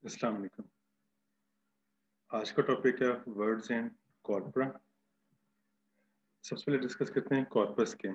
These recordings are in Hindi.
अस्सलाम वालेकुम। आज का टॉपिक है वर्ड्स एंड कॉर्परा। सबसे पहले डिस्कस करते हैं कॉर्पस के।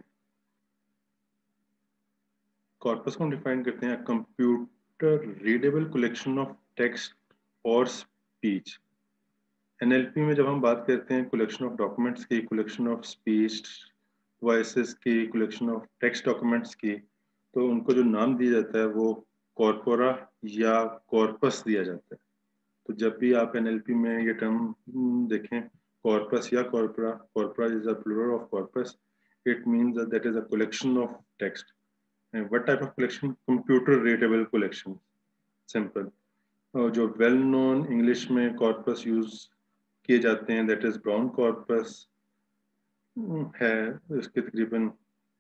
कॉर्पस को हम डिफाइन करते हैं computer readable collection of text और स्पीच। एनएलपी में जब हम बात करते हैं कलेक्शन ऑफ डॉक्यूमेंट्स की, कलेक्शन ऑफ स्पीच वॉइसेस की, कलेक्शन ऑफ टेक्स्ट डॉक्यूमेंट्स की, तो उनको जो नाम दिया जाता है वो कॉर्पोरा या कॉर्पस दिया जाता है। तो जब भी आप एनएलपी में ये टर्म देखें, कॉर्पस या corpora, corpora is a plural of corpus, it means that is a collection of text. What type of collection? Computer readable collection, simple. और जो वेल नोन इंग्लिश में कॉर्पस यूज किए जाते हैं दैट इज ब्राउन कॉर्पस है। इसके तकरीबन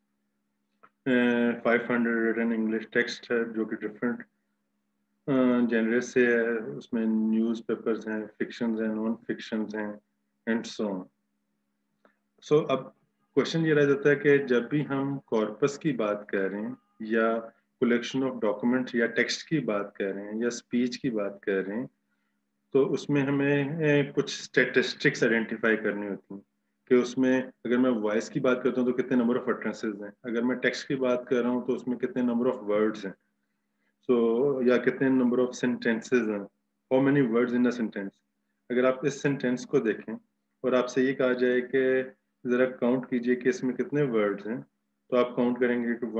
500 रिटन इंग्लिश टेक्स्ट है जो कि डिफरेंट जनरल से है। उसमें न्यूज़ पेपर्स हैं, फिक्शंस हैं, नॉन फिक्शंस हैं एंड सो ऑन। सो अब क्वेश्चन ये रह जाता है कि जब भी हम कॉर्पस की बात कर रहे हैं या कलेक्शन ऑफ डॉक्यूमेंट्स या टेक्स्ट की बात कर रहे हैं या स्पीच की बात कर रहे हैं, तो उसमें हमें कुछ स्टेटिस्टिक्स आइडेंटिफाई करनी होती हैं कि उसमें अगर मैं वॉइस की बात करता हूँ तो कितने नंबर ऑफ अटरेंसेस हैं, अगर मैं टेक्स्ट की बात कर रहा हूँ तो उसमें कितने नंबर ऑफ वर्ड्स हैं, सो या कितने नंबर ऑफ सेंटेंसेस हैं, how many words in a sentence. अगर आप इस सेंटेंस को देखें और आपसे ये कहा जाए कि ज़रा काउंट कीजिए कि इसमें कितने वर्ड्स हैं, तो आप काउंट करेंगे कि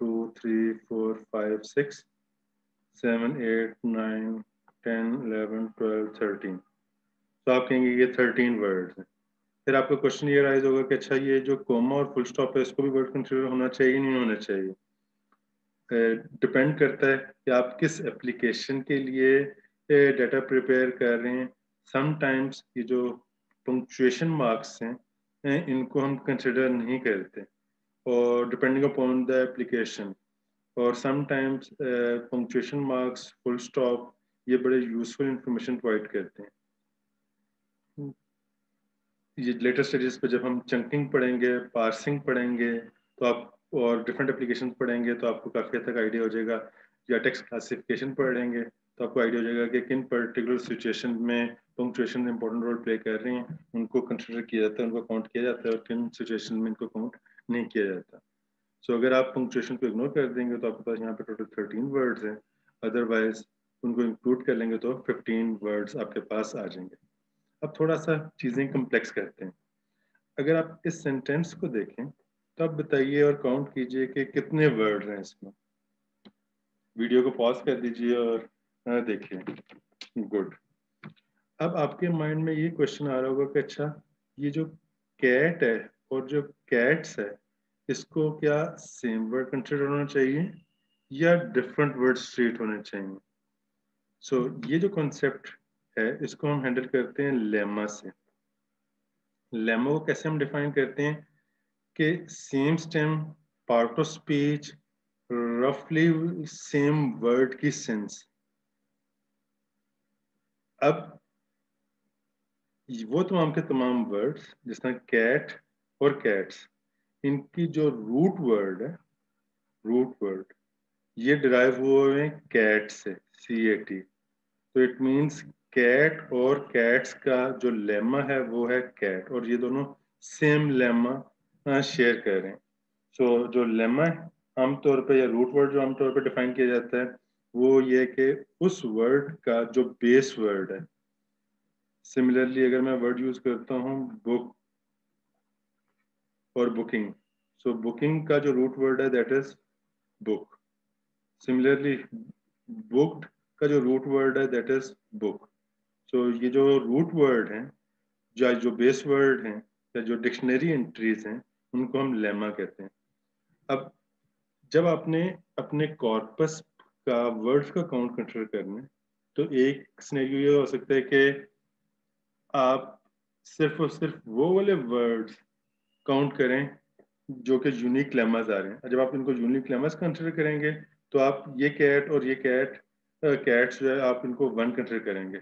1 2 3 4 5 6 7 8 9 10 11 12 13। तो आप कहेंगे ये 13 वर्ड्स हैं। फिर आपका क्वेश्चन ये राइज होगा कि अच्छा ये जो कोमा और फुल स्टॉप है इसको भी वर्ड कंसिडर होना चाहिए नहीं होना चाहिए। डिपेंड करता है कि आप किस एप्लीकेशन के लिए डाटा प्रिपेयर कर रहे हैं। समटाइम्स ये जो पंक्चुएशन मार्क्स हैं इनको हम कंसिडर नहीं करते, और डिपेंडिंग अपॉन द एप्लीकेशन। और sometimes punctuation marks, full stop, ये बड़े यूजफुल इंफॉर्मेशन प्रोवाइड करते हैं। ये लेटेस्ट स्टेजेस पे जब हम चंकिंग पढ़ेंगे, पार्सिंग पढ़ेंगे, तो आप और डिफरेंट एप्लीकेशन पढ़ेंगे तो आपको काफ़ी हद तक आइडिया हो जाएगा। या टेक्स्ट क्लासिफिकेशन पढ़ेंगे तो आपको आइडिया हो जाएगा कि किन पर्टिकुलर सिचुएशन में पंक्चुएशन इंपॉर्टेंट रोल प्ले कर रही हैं, उनको कंसिडर किया जाता है, उनको काउंट किया जाता है, और किन सिचुएशन में इनको काउंट नहीं किया जाता। सो अगर आप पंक्चुएशन को इग्नोर कर देंगे तो आपके पास यहाँ पे टोटल 13 वर्ड्स हैं। अदरवाइज उनको इंक्लूड कर लेंगे तो 15 वर्ड्स आपके पास आ जाएंगे। अब थोड़ा सा चीज़ें कम्प्लेक्स करते हैं। अगर आप इस सेंटेंस को देखें तो आप बताइए और काउंट कीजिए कि कितने वर्ड हैं इसमें। वीडियो को पॉज कर दीजिए और देखिए। गुड। अब आपके माइंड में ये क्वेश्चन आ रहा होगा कि अच्छा ये जो कैट है और जो कैट्स है, इसको क्या सेम वर्ड कंसिडर होना चाहिए या डिफरेंट वर्ड ट्रीट होने चाहिए? सो ये जो कॉन्सेप्ट है इसको हम हैंडल करते हैं लेमा से। लेमा को कैसे हम डिफाइन करते हैं कि same stem, part of speech, रफली सेम वर्ड की सेंस। अब वो तमाम के तमाम वर्ड्स जिस तरह कैट और कैट्स, इनकी जो रूट वर्ड है, रूट वर्ड ये डिराइव हुए हैं कैट से, CAT। तो इट मींस कैट और कैट्स का जो लेमा है वो है कैट, और ये दोनों सेम लेमा शेयर कर रहे हैं। सो जो लेमा आमतौर पे या रूट वर्ड जो आमतौर पे डिफाइन किया जाता है वो ये कि उस वर्ड का जो बेस वर्ड है। सिमिलरली अगर मैं वर्ड यूज करता हूँ बुक और बुकिंग, सो बुकिंग का जो रूट वर्ड है that is book. Similarly booked का जो रूट वर्ड है दैट इज बुक। सो ये जो रूट वर्ड हैं, जो बेस वर्ड हैं या जो डिक्शनरी एंट्रीज हैं, उनको हम लेमा कहते हैं। अब जब आपने अपने कॉर्पस का वर्ड्स का काउंट कंसिडर करना है तो एक सिनेरियो ये हो सकता है कि आप सिर्फ और सिर्फ वो वाले वर्ड्स काउंट करें जो कि यूनिक लेमास आ रहे हैं। जब आप इनको यूनिक लेमास कंसिडर करेंगे तो आप ये कैट और ये कैट्स जो है आप इनको वन कंसिडर करेंगे।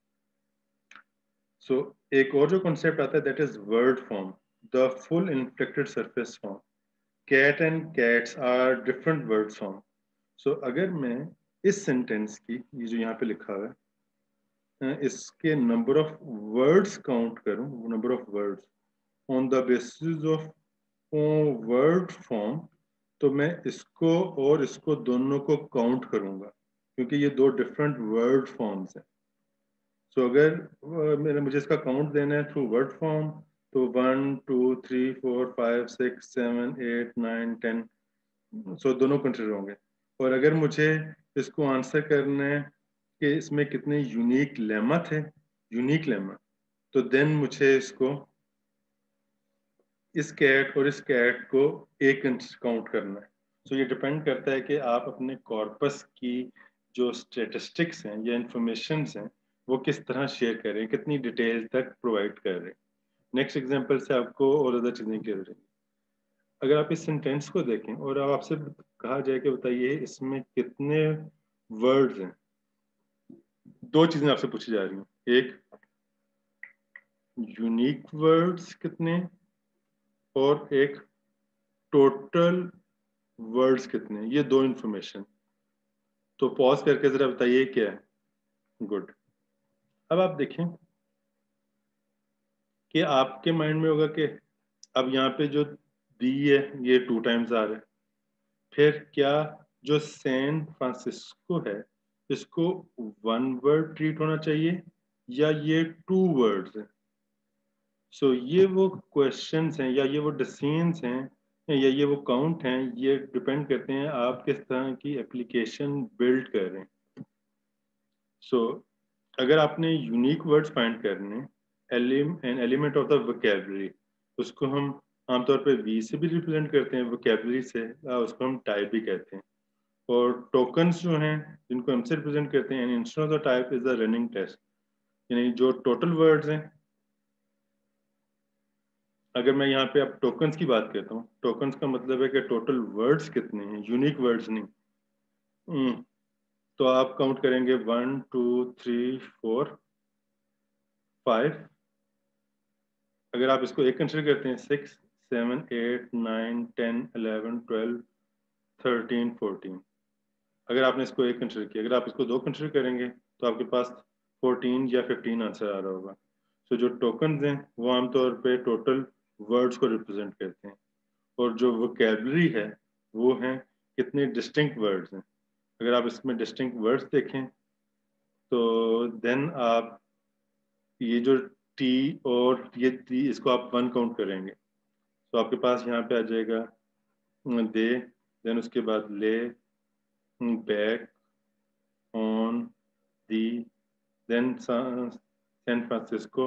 सो एक और जो कॉन्सेप्ट आता है that is word form, the full inflected surface form. Cat and cats are different word form. So अगर मैं इस सेंटेंस की, ये जो यहाँ पे लिखा हुआ है, इसके नंबर ऑफ वर्ड्स काउंट करूं, number of words on the basis of word form, तो मैं इसको और इसको दोनों को काउंट करूंगा क्योंकि ये दो डिफरेंट वर्ड फॉर्म्स हैं। सो अगर मुझे इसका काउंट देना है थ्रू वर्ड फॉर्म, तो 1 2 3 4 5 6 7 8 9 10, सो दोनों कंसिडर होंगे। और अगर मुझे इसको आंसर करना है कि इसमें कितने यूनिक लेमा थे, यूनिक लेमा, तो देन मुझे इसको इस कैट और इस कैट को एक काउंट करना है। सो ये डिपेंड करता है कि आप अपने कॉर्पस की जो स्टेटिस्टिक्स हैं या इंफॉर्मेशन हैं वो किस तरह शेयर कर रहे हैं, कितनी डिटेल तक प्रोवाइड कर रहे हैं। नेक्स्ट एग्जांपल से आपको और ज़्यादा चीज़ें क्लियर हो जाएंगी। अगर आप इस सेंटेंस को देखें और अब आपसे कहा जाए कि बताइए इसमें कितने वर्ड्स हैं, दो चीज़ें आपसे पूछी जा रही हैं, एक यूनिक वर्ड्स कितने और एक टोटल वर्ड्स कितने, ये दो इंफॉर्मेशन। तो पॉज करके जरा बताइए क्या है। गुड। अब आप देखें कि आपके माइंड में होगा कि अब यहाँ पे जो दी है ये 2 टाइम्स आ रहा है, फिर क्या जो सैन फ्रांसिस्को है इसको 1 वर्ड ट्रीट होना चाहिए या ये 2 वर्ड्स हैं। सो ये वो क्वेश्चंस हैं या ये वो डिसीजंस हैं या ये वो काउंट हैं, ये डिपेंड करते हैं आप किस तरह की एप्लीकेशन बिल्ड कर रहे हैं। सो अगर आपने यूनिक वर्ड्स फाइंड करने, an element of the vocabulary, उसको हम आमतौर पे वी से भी रिप्रेजेंट करते हैं, वोकैबुलरी से, उसको हम टाइप भी कहते हैं। और टोकन्स जो हैं जिनको हम से रिप्रेजेंट करते हैं, instead of the type is the running test, यानी जो टोटल वर्ड्स हैं। अगर मैं यहाँ पे अब टोकन्स की बात करता हूँ, टोकन्स का मतलब है कि टोटल वर्ड्स कितने हैं, यूनिक वर्ड्स नहीं। तो आप काउंट करेंगे 1 2 3 4 5। अगर आप इसको एक कंसिडर करते हैं 6 7 8 9 10 11 12 13 14। अगर आपने इसको एक कंसिडर किया, अगर आप इसको दो कंसिडर करेंगे तो आपके पास 14 या 15 आंसर आ रहा होगा। सो जो टोकन्स हैं वो आमतौर पे टोटल वर्ड्स को रिप्रेजेंट करते हैं, और जो वोकैबुलरी है वो है कितने डिस्टिंक्ट वर्ड्स हैं। अगर आप इसमें डिस्टिंक्ट वर्ड्स देखें तो देन आप ये जो टी और ये टी, इसको आप 1 काउंट करेंगे तो आपके पास यहाँ पे आ जाएगा दे, देन उसके बाद ले, back, on, the, then San Francisco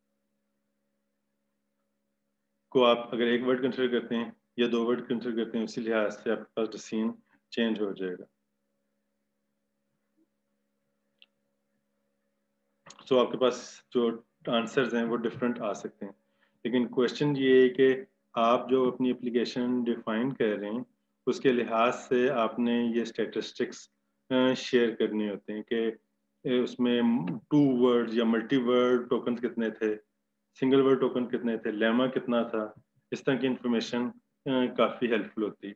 को आप अगर एक वर्ड कंसिडर करते हैं या दो वर्ड कंसिडर करते हैं, उसी लिहाज से आपके पास डिसीजन चेंज हो जाएगा। सो आपके पास जो आंसर्स हैं वो डिफरेंट आ सकते हैं, लेकिन क्वेश्चन ये है कि आप जो अपनी एप्लीकेशन डिफाइन कर रहे हैं उसके लिहाज से आपने ये स्टैटिस्टिक्स शेयर करने होते हैं कि उसमें 2 वर्ड या मल्टी वर्ड टोकन कितने थे, सिंगल वर्ड टोकन कितने थे, लेमा कितना था। इस तरह की इंफॉर्मेशन काफ़ी हेल्पफुल होती है।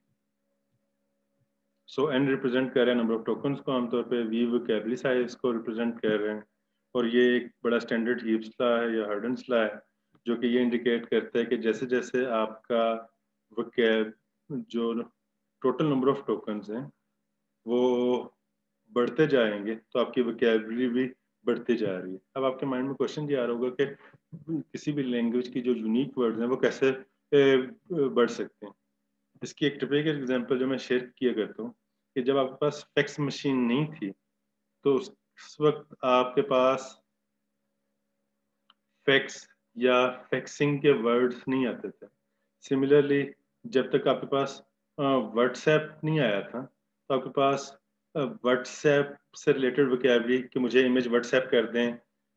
सो एन रिप्रेजेंट कर रहे हैं नंबर ऑफ टोकन्स को, आमतौर पे वी वोकैबुलरी साइज को रिप्रेजेंट कर रहे हैं, और ये एक बड़ा स्टैंडर्ड हीप्स ला है या हर्डन्स ला है जो कि ये इंडिकेट करता है कि जैसे जैसे आपका वोकैब जो टोटल नंबर ऑफ टोकन्स हैं वो बढ़ते जाएंगे तो आपकी वोकैबुलरी भी बढ़ती जा रही है। अब आपके माइंड में क्वेश्चन ये आ रहा होगा कि किसी भी लैंग्वेज की जो यूनिक वर्ड्स हैं वो कैसे बढ़ सकते हैं। इसकी एक टिपिकल एग्जांपल जो मैं शेयर किया करता हूँ कि जब आपके पास फैक्स मशीन नहीं थी तो उस वक्त आपके पास फैक्स या फैक्सिंग के वर्ड्स नहीं आते थे। सिमिलरली जब तक आपके पास व्हाट्सएप नहीं आया था तो आपके पास व्हाट्सएप से रिलेटेड वोकैबुलरी कि मुझे इमेज व्हाट्सएप कर दें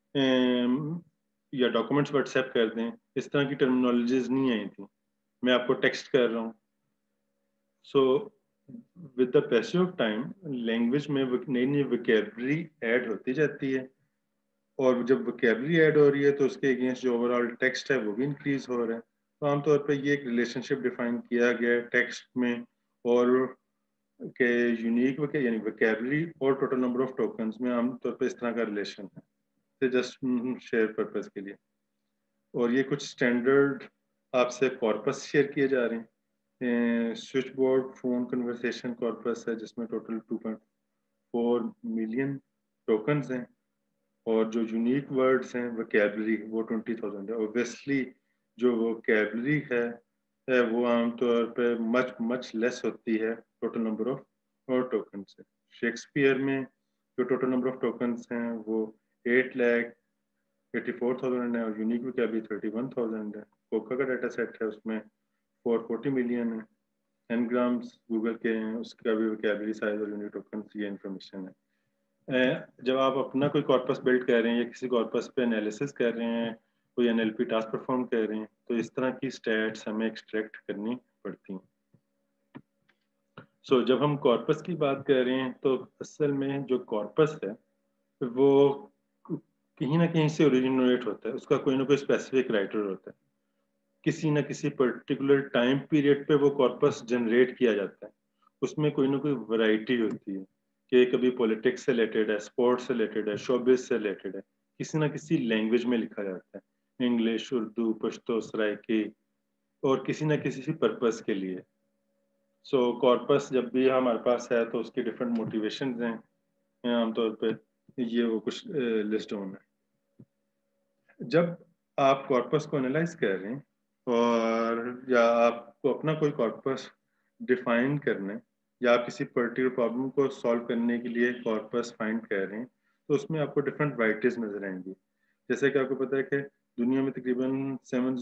या डॉक्यूमेंट्स व्हाट्सएप कर दें, इस तरह की टर्मिनोलॉजीज नहीं आई थी। मैं आपको टेक्स्ट कर रहा हूँ। So with the passage of time language में नई नई वोकैबुलरी ऐड होती जाती है, और जब वोकैबुलरी ऐड हो रही है तो उसके अगेंस्ट जो ओवरऑल टेक्स्ट है वो भी इंक्रीज हो रहा है। तो आमतौर पर ये एक रिलेशनशिप डिफाइन किया गया है टेक्स्ट में और के यूनिक यानी वोकैबुलरी और टोटल नंबर ऑफ टोकन्स में आमतौर पर इस तरह का रिलेशन है। जस्ट शेयर पर्पस के लिए। और ये कुछ स्टैंडर्ड आपसे कॉर्पस शेयर किए जा रहे हैं। Switchboard phone conversation corpus है जिसमें टोटल 2.4 मिलियन टोकन्स हैं, और जो यूनिक वर्ड्स हैं वोकैबुलरी वो 20,000 है। ऑब्वियसली जो वोकैबुलरी है वो आमतौर पे मच लेस होती है टोटल नंबर ऑफ और टोकन से। शेक्सपियर में जो टोटल नंबर ऑफ टोकन्स हैं वो 8,84,000 है और यूनिक वोकैबुलरी 31,000 है। कोका का डाटा सेट है उसमें 440 मिलियन है। एनग्राम्स गूगल के हैं, उसका भी वोकैबुलरी साइज और यूनिक टोकन्स ये इन्फॉर्मेशन है। जब आप अपना कोई कॉर्पस बिल्ड कर रहे हैं या किसी कॉर्पस पे एनालिसिस कर रहे हैं, कोई एनएलपी टास्क परफॉर्म कर रहे हैं, तो इस तरह की स्टैट्स हमें एक्सट्रैक्ट करनी पड़ती हैं। जब हम कॉर्पस की बात कर रहे हैं तो असल में जो कॉर्पस है वो कहीं ना कहीं से ओरिजिनेट होता है, उसका कोई ना कोई स्पेसिफिक राइटर होता है। किसी ना किसी पर्टिकुलर टाइम पीरियड पे वो कॉर्पस जनरेट किया जाता है। उसमें कोई ना कोई वैरायटी होती है कि कभी पॉलिटिक्स से रिलेटेड है, स्पोर्ट्स से रिलेटेड है, शोबिज से रिलेटेड है, किसी ना किसी लैंग्वेज में लिखा जाता है, इंग्लिश, उर्दू, पश्तो, सराइकी, और किसी ना किसी पर्पस के लिए। कॉर्पस जब भी हमारे पास है तो उसकी डिफरेंट मोटिवेशंस हैं आमतौर पे, ये वो कुछ लिस्ट डाउन है। जब आप कॉर्पस को एनालाइज कर रहे हैं और या आपको अपना कोई कॉर्पस डिफाइन करना है या आप किसी पर्टिकुलर प्रॉब्लम को सॉल्व करने के लिए कॉर्पस फाइंड कर रहे हैं, तो उसमें आपको डिफरेंट वैराइटीज नजर आएंगी। जैसे कि आपको पता है कि दुनिया में तकरीबन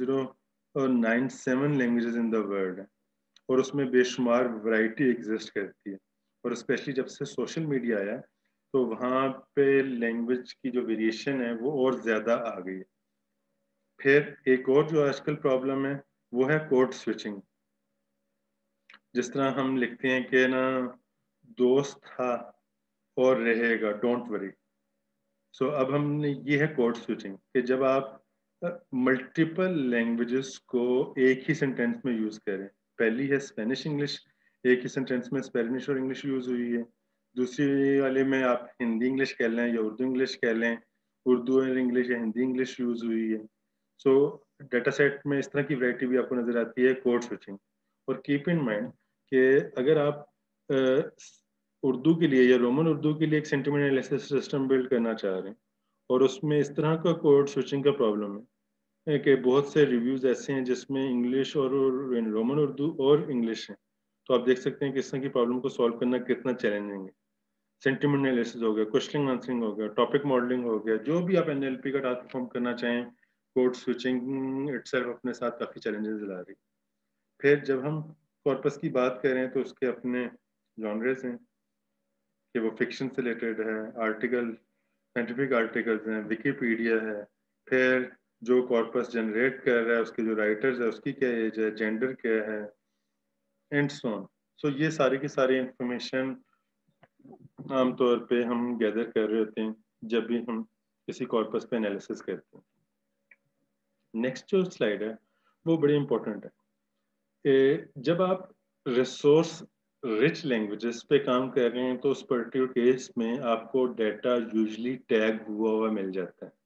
7097 लैंग्वेजेस इन द वर्ल्ड है और उसमें बेशुमार वैरायटी एग्जिस्ट करती है। और स्पेशली जब से सोशल मीडिया आया तो वहाँ पे लैंग्वेज की जो वेरिएशन है वो और ज़्यादा आ गई है। फिर एक और जो आजकल प्रॉब्लम है वो है कोड स्विचिंग। जिस तरह हम लिखते हैं कि ना, दोस्त था और रहेगा, डोंट वरी। अब हमने ये है कोड स्विचिंग कि जब आप मल्टीपल लैंग्वेजेस को एक ही सेंटेंस में यूज करें। पहली है स्पेनिश इंग्लिश, एक ही सेंटेंस में स्पेनिश और इंग्लिश यूज हुई है। दूसरी वाले में आप हिंदी इंग्लिश कह लें या उर्दू इंग्लिश कह लें, उर्दू और इंग्लिश या हिंदी इंग्लिश यूज हुई है। सो डाटा सेट में इस तरह की वैरायटी भी आपको नजर आती है, कोड स्विचिंग। और कीप इन माइंड कि अगर आप उर्दू के लिए या रोमन उर्दू के लिए एक सेंटिमेंट एनालिसिस सिस्टम बिल्ड करना चाह रहे हैं और उसमें इस तरह का कोड स्विचिंग का प्रॉब्लम है कि बहुत से रिव्यूज ऐसे हैं जिसमें इंग्लिश और रोमन उर्दू और इंग्लिश है, तो आप देख सकते हैं कि इस तरह की प्रॉब्लम को सॉल्व करना कितना चैलेंजिंग है। सेंटिमेंट एनालिसिस हो गया, क्वेश्चन आंसरिंग हो गया, टॉपिक मॉडलिंग हो गया, जो भी आप एनएलपी का टास्क परफॉर्म करना चाहें, कोड स्विचिंग इटसेल्फ अपने साथ काफी चैलेंजेस ला रही है। फिर जब हम कॉर्पस की बात करें तो उसके अपने जॉनर्स हैं कि वो फिक्शन से रिलेटेड है, आर्टिकल, साइंटिफिक आर्टिकल्स हैं, विकीपीडिया है। फिर जो कॉर्पस जनरेट कर रहा है उसके जो राइटर्स है उसकी क्या एज है, जेंडर क्या है, एंड सो ऑन। ये सारी की सारी इंफॉर्मेशन आमतौर पे हम गैदर कर रहे होते हैं जब भी हम किसी कॉर्पस पे एनालिसिस करते हैं। नेक्स्ट जो स्लाइड है वो बड़ी इंपॉर्टेंट है। जब आप रिसोर्स रिच लैंग्वेजेस पे काम कर रहे हैं तो उस पर्टिकुलर केस में आपको डाटा यूजुअली टैग हुआ हुआ मिल जाता है,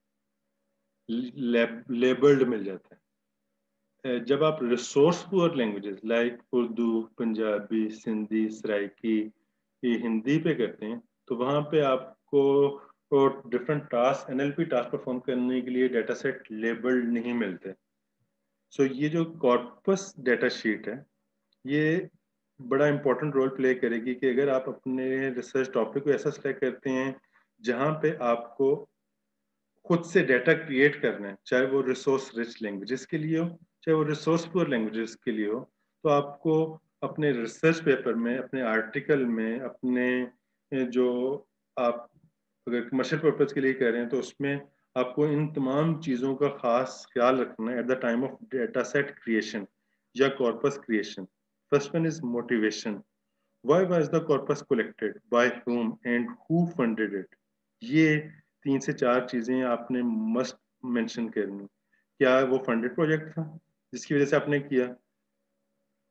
लेबल्ड मिल जाता है। जब आप resource poor languages like Urdu, Punjabi, Sindhi, Saraiki, ये हिंदी पे करते हैं तो वहाँ पे आपको और different task, NLP task perform करने के लिए डाटा सेट लेबल्ड नहीं मिलते। ये जो कॉर्पस डाटा शीट है ये बड़ा इंपॉर्टेंट रोल प्ले करेगी कि अगर आप अपने रिसर्च टॉपिक को ऐसा सिलेक्ट करते हैं जहाँ पे आपको खुद से डाटा क्रिएट करना है, चाहे वो रिसोर्स रिच लैंग्वेजेस के लिए हो चाहे वो रिसोर्स पुअर लैंग्वेजेस के लिए हो, तो आपको अपने रिसर्च पेपर में, अपने आर्टिकल में, अपने जो आप अगर कमर्शियल पर्पज के लिए कर रहे हैं तो उसमें आपको इन तमाम चीज़ों का खास ख्याल रखना है at the time of data set creation या corpus creation. First one is motivation. Why was the corpus collected? By whom and who funded it? ये 3 से 4 चीजें आपने मस्ट मेंशन करनी। क्या वो फंडेड प्रोजेक्ट था जिसकी वजह से आपने किया,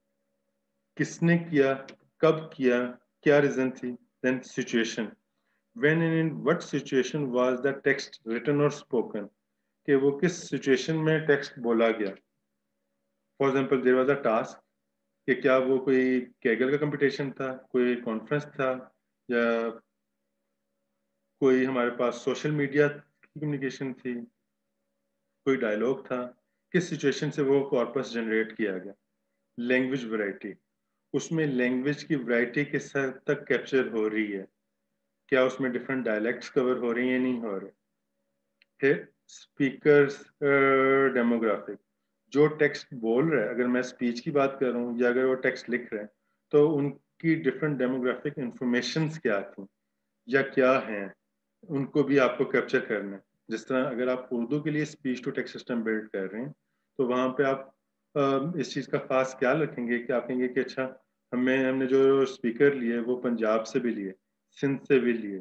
किसने किया, कब किया, क्या रीजन थी, then situation, when and in what situation was the text written or spoken, कि वो किस सिचुएशन में टेक्स्ट बोला गया. For example there was a task, कि क्या वो कोई कैगल का कंपटीशन था, कोई कॉन्फ्रेंस था, या कोई हमारे पास सोशल मीडिया की कम्युनिकेशन थी, कोई डायलॉग था, किस सिचुएशन से वो कॉर्पस जनरेट किया गया. लैंग्वेज वैरायटी, उसमें लैंग्वेज की वैरायटी किस हद तक कैप्चर हो रही है, क्या उसमें डिफरेंट डायलेक्ट्स कवर हो रही हैं नहीं हो रहे. फिर स्पीकर्स डेमोग्राफिक, जो टेक्स्ट बोल रहा है, अगर मैं स्पीच की बात कर रहा हूँ या अगर वो टेक्स्ट लिख रहे हैं, तो उनकी डिफरेंट डेमोग्राफिक इंफॉर्मेशंस क्या थी या क्या हैं, उनको भी आपको कैप्चर करना है. जिस तरह अगर आप उर्दू के लिए speech to text system build कर रहे हैं, तो वहाँ पे आप इस चीज़ का खास ख्याल रखेंगे कि आप कहेंगे कि अच्छा, हमने जो स्पीकर लिए वो पंजाब से भी लिए, सिंध से भी लिए,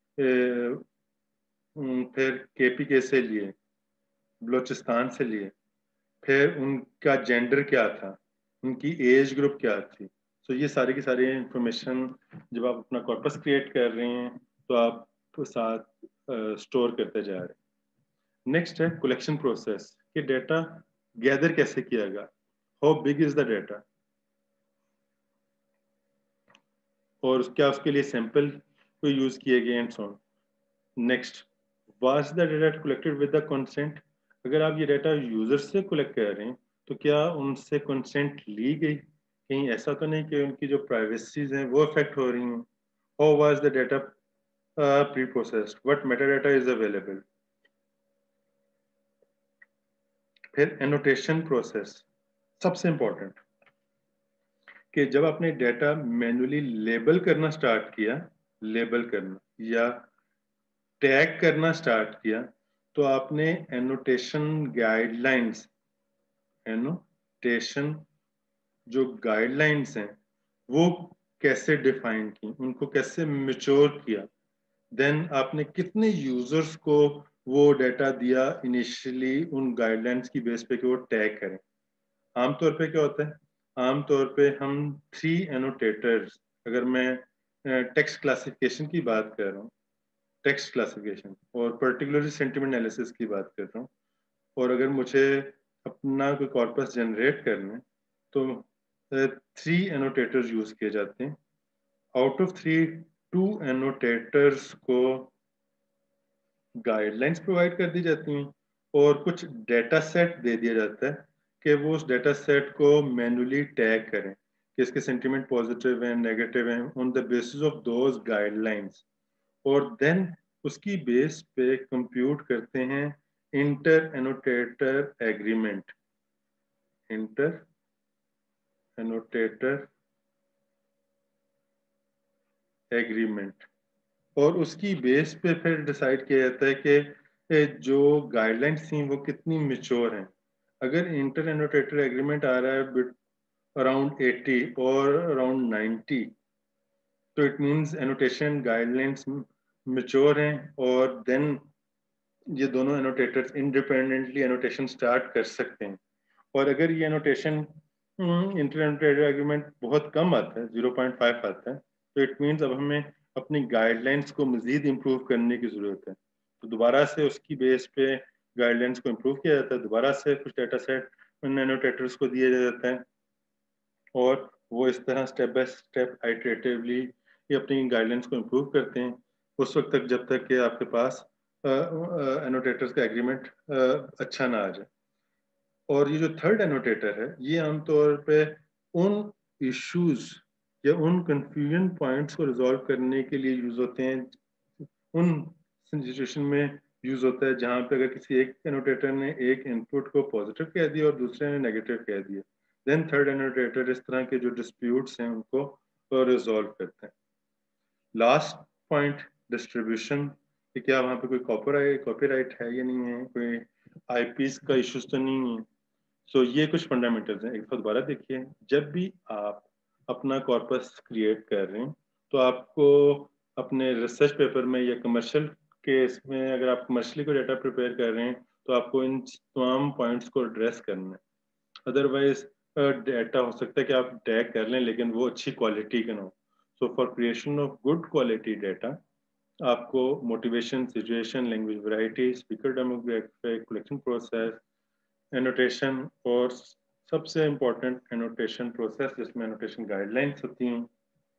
फिर केपीके से लिए, बलोचिस्तान से लिए, फिर उनका जेंडर क्या था, उनकी एज ग्रुप क्या थी. तो ये सारी की सारी इंफॉर्मेशन जब आप अपना कॉर्पस क्रिएट कर रहे हैं, तो आप साथ स्टोर करते जा रहे हैं. नेक्स्ट है कलेक्शन प्रोसेस, कि डेटा गैदर कैसे किया गया, how big is the data, और क्या उसके लिए सैंपल को यूज किए गए and so on. Next, was the data collected with the consent, अगर आप ये डेटा यूजर से कलेक्ट कर रहे हैं, तो क्या उनसे कंसेंट ली गई, कहीं ऐसा तो नहीं कि उनकी जो प्राइवेसीज हैं वो अफेक्ट हो रही हैं. How was the data preprocessed, what metadata is available. फिर एनोटेशन प्रोसेस, सबसे इंपॉर्टेंट, कि जब आपने डेटा मैन्युअली लेबल करना स्टार्ट किया, लेबल करना या टैग करना स्टार्ट किया, तो आपने एनोटेशन गाइडलाइंस, एनोटेशन जो गाइडलाइंस हैं वो कैसे डिफाइन की, उनको कैसे मैच्योर किया, देन आपने कितने यूजर्स को वो डेटा दिया इनिशियली उन गाइडलाइंस की बेस पे कि वो टैग करें. आमतौर पे क्या होता है, आमतौर पे हम 3 एनोटेटर्स, अगर मैं टेक्स्ट क्लासिफिकेशन की बात कर रहा हूँ, टेक्स्ट क्लासिफिकेशन और पर्टिकुलरली सेंटिमेंट एनालिसिस की बात कर रहा हूँ, और अगर मुझे अपना कोई कॉर्पस जनरेट करना है, तो 3 एनोटेटर्स यूज किए जाते हैं. आउट ऑफ 3, 2 एनोटेटर्स को गाइडलाइंस प्रोवाइड कर दी जाती हैं, और कुछ डेटा सेट दे दिया जाता है कि वो उस डेटा सेट को मैन्युअली टैग करें कि इसके सेंटीमेंट पॉजिटिव हैं, नेगेटिव हैं, on the basis of those guidelines. और देन उसकी बेस पे कंप्यूट करते हैं inter annotator agreement, inter annotator agreement, और उसकी बेस पे फिर डिसाइड किया जाता है कि जो गाइडलाइंस थी वो कितनी मेच्योर हैं. अगर इंटर एनोटेटर एग्रीमेंट आ रहा है अराउंड 80 और अराउंड 90, तो it means annotation guidelines mature हैं, और देन ये दोनों एनोटेटर्स इंडिपेंडेंटली एनोटेशन स्टार्ट कर सकते हैं. और अगर ये एनोटेशन इंटर एनोटेटर एग्रीमेंट बहुत कम आता है, 0.5 आता है, तो इट मींस अब हमें अपनी गाइडलाइंस को मजीद इम्प्रूव करने की जरूरत है. तो दोबारा से उसकी बेस पे गाइडलाइंस को इम्प्रूव किया जाता है, दोबारा से कुछ डेटा सेट उन एनोटेटर्स को दिया जाता है, और वो इस तरह स्टेप बाय स्टेप आइटरेटिवली ये अपनी गाइडलाइंस को इम्प्रूव करते हैं उस वक्त तक, जब तक कि आपके पास एनोटेटर्स का एग्रीमेंट अच्छा ना आ जाए. और ये जो थर्ड एनोटेटर है, ये आमतौर पे उन इश्यूज या उन कंफ्यूजन पॉइंट्स को रिजॉल्व करने के लिए यूज होते हैं, उन सिचुएशन में यूज होता है जहां पे अगर किसी एक एनोटेटर ने एक इनपुट को पॉजिटिव कह दिया और दूसरे ने नेगेटिव कह दिया, देन थर्ड एनोटेटर इस तरह के जो डिस्प्यूट्स हैं उनको रिजॉल्व करते हैं. लास्ट पॉइंट, डिस्ट्रीब्यूशन, कि क्या वहाँ पे कोई कॉपीराइट है या नहीं है, कोई आईपीस का इश्यूज तो नहीं है. सो ये कुछ फंडामेंटल्स हैं. एक बार दोबारा देखिए, जब भी आप अपना कॉर्पस क्रिएट कर रहे हैं, तो आपको अपने रिसर्च पेपर में या कमर्शियल केस में, अगर आप कमर्शियली कोई डाटा प्रिपेयर कर रहे हैं, तो आपको इन तमाम पॉइंट्स को एड्रेस करना है. अदरवाइज डाटा हो सकता है कि आप टैग कर लें लेकिन वो अच्छी क्वालिटी का ना हो. So for creation of good quality data, आपको motivation, situation, language variety, speaker demographic, collection process, annotation और सबसे इम्पोर्टेंट एनोटेशन प्रोसेस जिसमें एनोटेशन गाइडलाइंस होती हैं।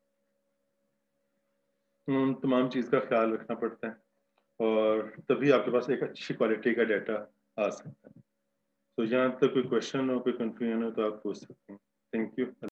उन तमाम चीज़ का ख्याल रखना पड़ता है और तभी आपके पास एक अच्छी क्वालिटी का डाटा आ सकता है। तो यहाँ तक कोई क्वेश्चन हो, कोई कंफ्यूजन हो तो आप पूछ सकते हैं। Thank you.